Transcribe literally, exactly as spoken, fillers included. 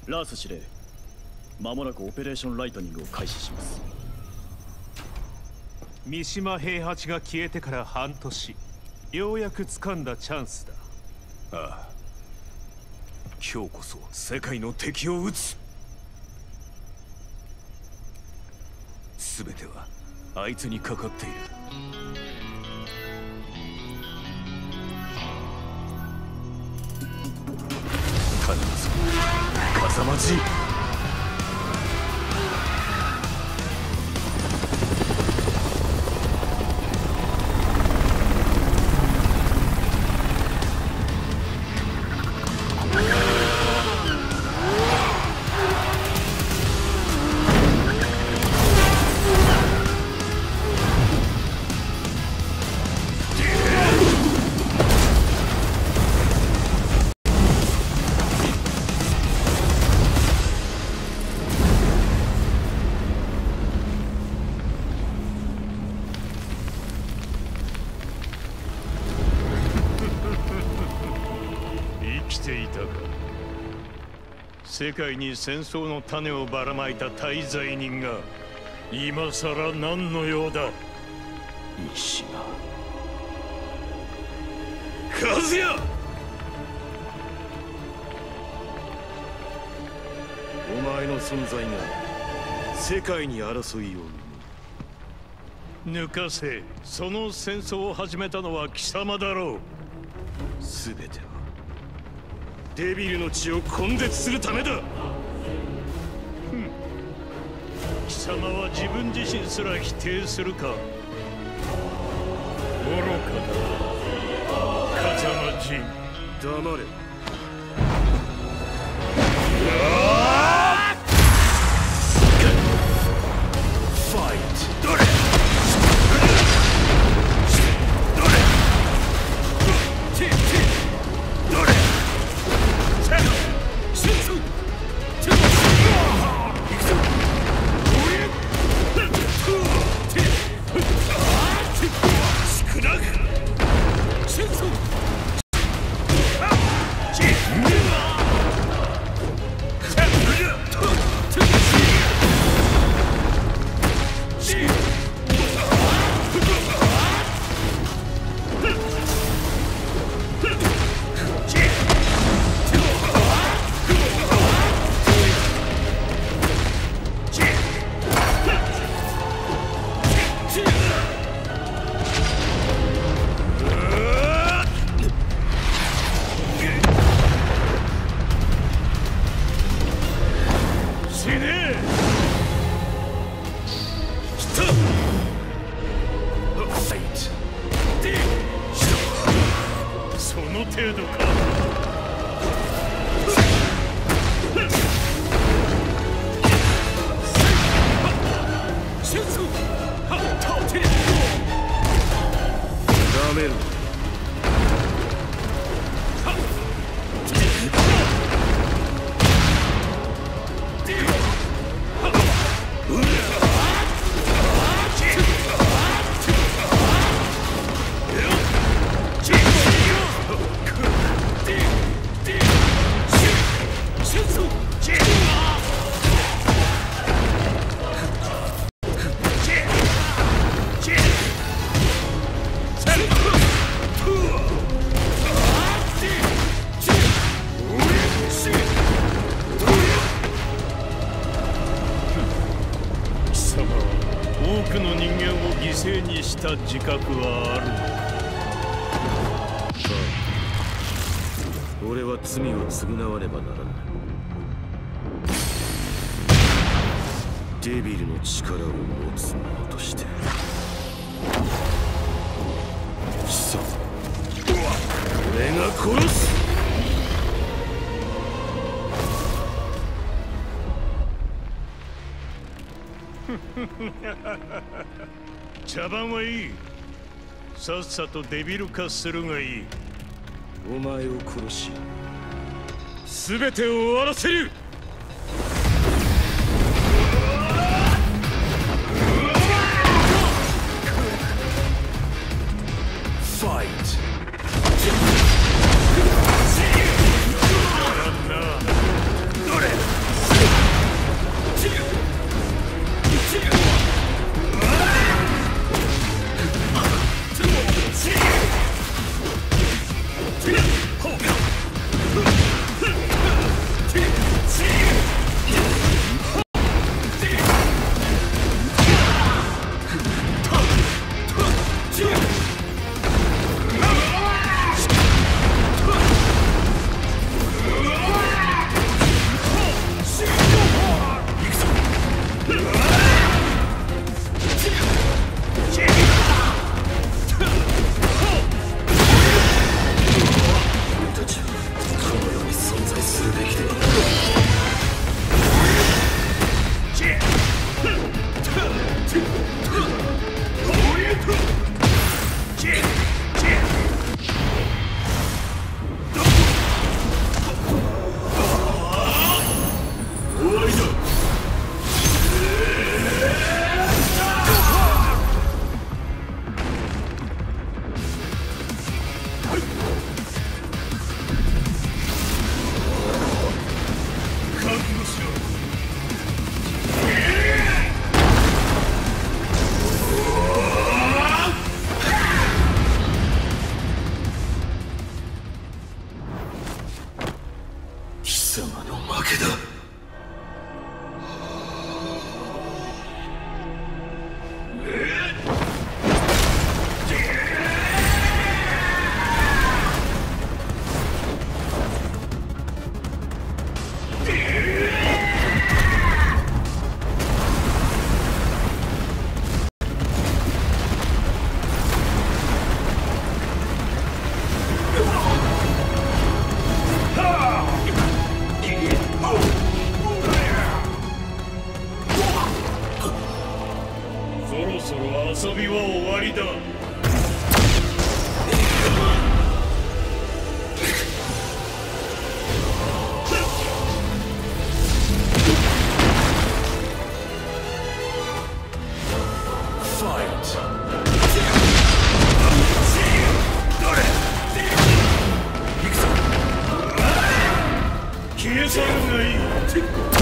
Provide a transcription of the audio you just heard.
ラース司令、間もなくオペレーションライトニングを開始します。 三島平八が消えてから半年、ようやく掴んだチャンスだ。 ああ、今日こそ世界の敵を撃つ。全てはあいつにかかっている。頼むぞ風間陣。 世界に戦争の種をばらまいた大罪人が今さら何の用だ。 三島和也、 お前の存在が世界に争いを生む。 抜かせ。その戦争を始めたのは貴様だろう。 全てはデビルの血を根絶するためだ。 貴様は自分自身すら否定するか。愚かだ風間陣。 黙れ。ファイト。どれ自覚はあるのか。俺は罪を償わねばならない。デビルの力を持つ者として貴様、俺が殺す。 茶番はいい。さっさとデビル化するがいい。 お前を殺し全てを終わらせる。ファイト。 どれ貴様の負けだ。 そろそろ遊びは終わりだ。消え去るがいい。